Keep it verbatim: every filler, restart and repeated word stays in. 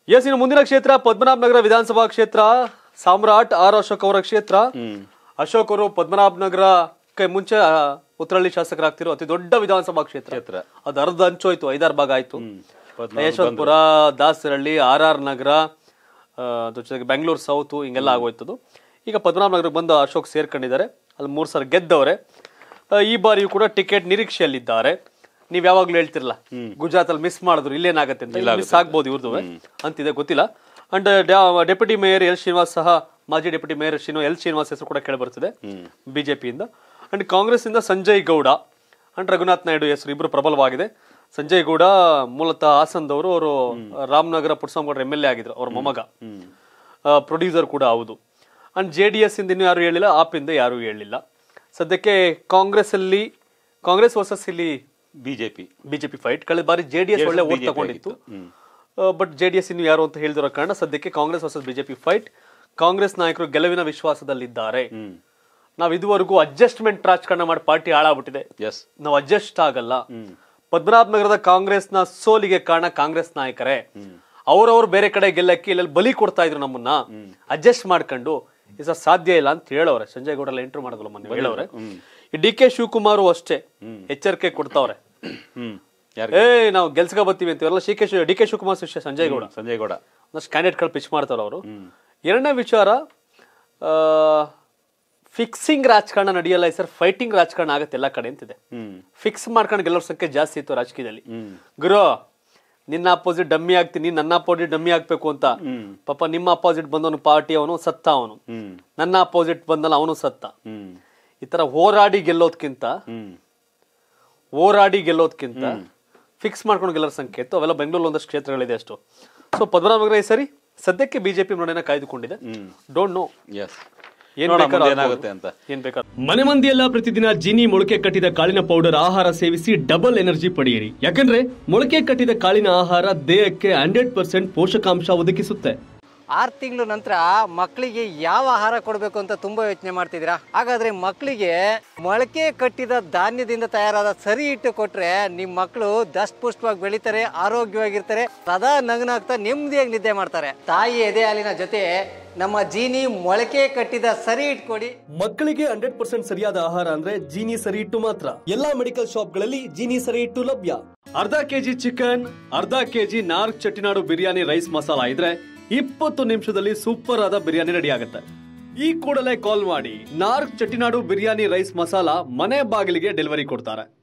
S ಇನ್ನು ಮುಂದಿನ ಕ್ಷೇತ್ರ ಪದ್ಮನಾಭನಗರ ವಿಧಾನಸಭಾ ಕ್ಷೇತ್ರ. ಸಾಮ್ರಾಟ್ ಆರ್ ಅಶೋಕ್ ಅವರ ಕ್ಷೇತ್ರ. ಅಶೋಕ್ ಅವರು ಪದ್ಮನಾಭನಗರಕ್ಕೆ ಮುಂಚೆ ಉತ್ತರಹಳ್ಳಿ ಶಾಸಕರಾಗ್ತಿರೋ ಅತಿ ದೊಡ್ಡ ವಿಧಾನಸಭಾ ಕ್ಷೇತ್ರ. ಅದು ಅರ್ಧ ಹಂಚೋಯ್ತು, ಐದಾರು ಭಾಗ ಆಯ್ತು. ಯಶವಂತಪುರ, ದಾಸರಹಳ್ಳಿ, ಆರ್ ಆರ್ ನಗರ, ಜೊತೆಗೆ ಬೆಂಗಳೂರು ಸೌತ್ ಹಿಂಗೆಲ್ಲ ಆಗೋಯ್ತದು. ಈಗ ಪದ್ಮನಾಭನಗರಕ್ಕೆ ಬಂದು ಅಶೋಕ್ ಸೇರ್ಕೊಂಡಿದ್ದಾರೆ. ಅಲ್ಲಿ ಮೂರ್ ಸಲ ಗೆದ್ದವ್ರೆ. ಈ ಬಾರಿಯೂ ಕೂಡ ಟಿಕೆಟ್ ನಿರೀಕ್ಷೆಯಲ್ಲಿದ್ದಾರೆ. ನೀವ್ ಯಾವಾಗ್ಲೂ ಹೇಳ್ತಿರಲ್ಲ ಗುಜರಾತ್ ಅಲ್ಲಿ ಮಿಸ್ ಮಾಡಿದ್ರು ಇಲ್ಲೇನಾಗತ್ತೆ ಅಂತ, ಮಿಸ್ ಆಗ್ಬೋದು ಇವ್ರದ್ದು ಅಂತಿದೆ, ಗೊತ್ತಿಲ್ಲ. And deputy mayor L Srinivas ಸಹ, ಮಾಜಿ deputy mayor Srinivas L Srinivas ಹೆಸರು ಕೂಡ ಕೇಳಿ ಬರ್ತಿದೆ ಬಿಜೆಪಿಯಿಂದ. ಅಂಡ್ ಕಾಂಗ್ರೆಸ್ ಇಂದ ಸಂಜಯ್ ಗೌಡ ಅಂಡ್ ರಘುನಾಥ್ ನಾಯ್ಡು ಹೆಸರು ಇಬ್ರು ಪ್ರಬಲವಾಗಿದೆ. ಸಂಜಯ್ ಗೌಡ ಮೂಲತಃ ಹಾಸನದವರು, ಅವರು ರಾಮನಗರ ಪುಟ್ಸ್ವಾಮಿಗೌಡರ ಎಂ ಎಲ್ ಎ ಆಗಿದ್ರು, ಅವ್ರ ಮೊಮ್ಮಗ, ಪ್ರೊಡ್ಯೂಸರ್ ಕೂಡ ಹೌದು. ಅಂಡ್ ಜೆ ಡಿ ಎಸ್ ಇಂದ ಇನ್ನೂ ಯಾರು ಹೇಳಿಲ್ಲ, ಆಪ್ ಇಂದ ಯಾರು ಹೇಳಿಲ್ಲ. ಸದ್ಯಕ್ಕೆ ಕಾಂಗ್ರೆಸ್ ಅಲ್ಲಿ ಕಾಂಗ್ರೆಸ್ ವರ್ಸಸ್ ಇಲ್ಲಿ ಬಿಜೆಪಿ ಬಿಜೆಪಿ ಫೈಟ್. ಕಳೆದ ಬಾರಿ ಜೆಡಿಎಸ್ ಒಳ್ಳೆ ಓಟ್ ತಗೊಂಡಿತ್ತು, ಬಟ್ ಜೆಡಿಎಸ್ ಇನ್ನು ಯಾರು ಅಂತ ಹೇಳಿದಿರೋ ಕಾರಣ ಸದ್ಯಕ್ಕೆ Congress versus BJP fight. Congress ನಾಯಕರು ಗೆಲುವಿನ ವಿಶ್ವಾಸದಲ್ಲಿದ್ದಾರೆ. ನಾವ್ ಇದುವರೆಗೂ ಅಡ್ಜಸ್ಟ್ಮೆಂಟ್ ರಾಜಕಾರಣ ಮಾಡಿ ಪಾರ್ಟಿ ಹಾಳಾಗ್ಬಿಟ್ಟಿದೆ, ನಾವು ಅಡ್ಜಸ್ಟ್ ಆಗಲ್ಲ. ಪದ್ಮನಾಭನಗರದ ಕಾಂಗ್ರೆಸ್ ನ ಸೋಲಿಗೆ ಕಾರಣ ಕಾಂಗ್ರೆಸ್ ನಾಯಕರೇ. ಅವ್ರವ್ರು ಬೇರೆ ಕಡೆ ಗೆಲ್ಲಕ್ಕೆ ಇಲ್ಲಿ ಬಲಿ ಕೊಡ್ತಾ ಇದ್ರು ನಮ್ಮನ್ನ, ಅಡ್ಜಸ್ಟ್ ಮಾಡ್ಕೊಂಡು ಇಸ ಸಾಧ್ಯ ಇಲ್ಲ ಅಂತ ಹೇಳವ್ರೆ. ಸಂಜಯ್ ಗೌಡ ಎಲ್ಲ ಎಂಟ್ರು ಮಾಡೋದಲ್ಲ ಮೊನ್ನೆ ಹೇಳವ್ರೆ. ಡಿ ಕೆ ಶಿವಕುಮಾರ್ ಅಷ್ಟೇ ಎಚ್ಚರಿಕೆ ಕೊಡ್ತಾವ್ರೆ, ಏ ನಾವು ಗೆಲ್ಸ್ಕ ಬರ್ತೀವಿ ಅಂತೀವಲ್ಲ. C K D K Shivakumar ಶಿಷ್ಯ ಸಂಜಯ್ ಗೌಡ ಸಂಜಯ್ ಗೌಡ ಒಂದಷ್ಟು ಕ್ಯಾಂಡಿಡೇಟ್ ಗಳು ಪಿಚ್ ಮಾಡ್ತಾರ ಅವರು. ಎರಡನೇ ವಿಚಾರ, ಫಿಕ್ಸಿಂಗ್ ರಾಜಕಾರಣ ನಡೆಯಲ್ಲ ಸರ್, ಫೈಟಿಂಗ್ ರಾಜಕಾರಣ ಆಗತ್ತೆ ಎಲ್ಲಾ ಕಡೆ ಅಂತಿದೆ. ಫಿಕ್ಸ್ ಮಾಡ್ಕೊಂಡು ಗೆಲ್ಲೋರ್ ಸಂಖ್ಯೆ ಜಾಸ್ತಿ ಇತ್ತು ರಾಜಕೀಯದಲ್ಲಿ. ಗುರು ನಿನ್ನ ಅಪೋಸಿಟ್ ಡಮ್ಮಿ ಆಗ್ತೀನಿ, ನನ್ನ ಅಪೋಸಿಟ್ ಡಮ್ಮಿ ಆಗ್ಬೇಕು ಅಂತ. ಪಾಪ ನಿಮ್ಮ ಅಪೋಸಿಟ್ ಬಂದವನು ಪಾರ್ಟಿ ಅವನು ಸತ್ತ, ಅವನು ನನ್ನ ಅಪೋಸಿಟ್ ಬಂದಲ್ಲ ಅವನು ಸತ್ತ. ಈ ತರ ಹೋರಾಡಿ ಗೆಲ್ಲೋದ್ಕಿಂತ ಹೋರಾಡಿ ಗೆಲ್ಲೋದ್ಕಿಂತ ಫಿಕ್ಸ್ ಮಾಡ್ಕೊಂಡು ಗೆಲ್ಲೋರ್ ಸಂಖ್ಯೆ ಇತ್ತು. ಅವೆಲ್ಲ ಬೆಂಗಳೂರು ಒಂದಷ್ಟು ಕ್ಷೇತ್ರಗಳಿದೆ ಅಷ್ಟು. ಸೊ ಪದ್ಮನಾಭನಗರ ಈ ಸರಿ ಸದ್ಯಕ್ಕೆ ಬಿಜೆಪಿ ನೋಡೇನ ಕಾಯ್ದುಕೊಂಡಿದೆ. ಡೋಂಟ್ ನೋ ಮನೆ ಮಂದಿಯೆಲ್ಲ ಪ್ರತಿದಿನ ಜೀನಿ ಮೊಳಕೆ ಕಟ್ಟಿದ ಕಾಳಿನ ಪೌಡರ್ ಆಹಾರ ಸೇವಿಸಿ ಡಬಲ್ ಎನರ್ಜಿ ಪಡೆಯಿರಿ. ಯಾಕಂದ್ರೆ ಮೊಳಕೆ ಕಟ್ಟಿದ ಕಾಳಿನ ಆಹಾರ ದೇಹಕ್ಕೆ ಹಂಡ್ರೆಡ್ ಪರ್ಸೆಂಟ್ ಪೋಷಕಾಂಶ ಒದಗಿಸುತ್ತೆ. ಆರು ತಿಂಗಳ ನಂತರ ಮಕ್ಕಳಿಗೆ ಯಾವ ಆಹಾರ ಕೊಡಬೇಕು ಅಂತ ತುಂಬಾ ಯೋಚನೆ ಮಾಡ್ತಿದ್ದೀರಾ? ಹಾಗಾದ್ರೆ ಮಕ್ಕಳಿಗೆ ಮೊಳಕೆ ಕಟ್ಟಿದ ಧಾನ್ಯದಿಂದ ತಯಾರಾದ ಸರಿ ಹಿಟ್ಟು ಕೊಟ್ರೆ ನಿಮ್ ಮಕ್ಕಳು ದಷ್ಟಪುಷ್ಟವಾಗಿ ಬೆಳಿತಾರೆ, ಆರೋಗ್ಯವಾಗಿರ್ತಾರೆ, ಸದಾ ನಗನಾಗ್ತಾ ನೆಮ್ಮದಿಯಾಗಿ ನಿದ್ದೆ ಮಾಡ್ತಾರೆ. ತಾಯಿ ಎದೆ ಹಾಲಿನ ಜೊತೆ ನಮ್ಮ ಜೀನಿ ಮೊಳಕೆ ಕಟ್ಟಿದ ಸರಿ ಹಿಟ್ಟು ಕೊಡಿ. ಮಕ್ಕಳಿಗೆ ಹಂಡ್ರೆಡ್ ಪರ್ಸೆಂಟ್ ಸರಿಯಾದ ಆಹಾರ ಅಂದ್ರೆ ಜೀನಿ ಸರಿ ಹಿಟ್ಟು ಮಾತ್ರ. ಎಲ್ಲಾ ಮೆಡಿಕಲ್ ಶಾಪ್ ಗಳಲ್ಲಿ ಜೀನಿ ಸರಿ ಹಿಟ್ಟು ಲಭ್ಯ. ಅರ್ಧ ಕೆಜಿ ಚಿಕನ್, ಅರ್ಧ ಕೆಜಿ ನಾರ್ಕ್ ಚೆಟ್ಟಿನಾಡು ಬಿರಿಯಾನಿ ರೈಸ್ ಮಸಾಲಾ ಇದ್ರೆ ಇಪ್ಪತ್ತು ನಿಮಿಷದಲ್ಲಿ ಸೂಪರ್ ಆದ ಬಿರಿಯಾನಿ ರೆಡಿ ಆಗುತ್ತೆ. ಈ ಕೂಡಲೇ ಕಾಲ್ ಮಾಡಿ, ನಾರ್ಕ್ ಚೆಟ್ಟಿನಾಡು ಬಿರಿಯಾನಿ ರೈಸ್ ಮಸಾಲಾ ಮನೆ ಬಾಗಿಲಿಗೆ ಡೆಲಿವರಿ ಕೊಡ್ತಾರೆ.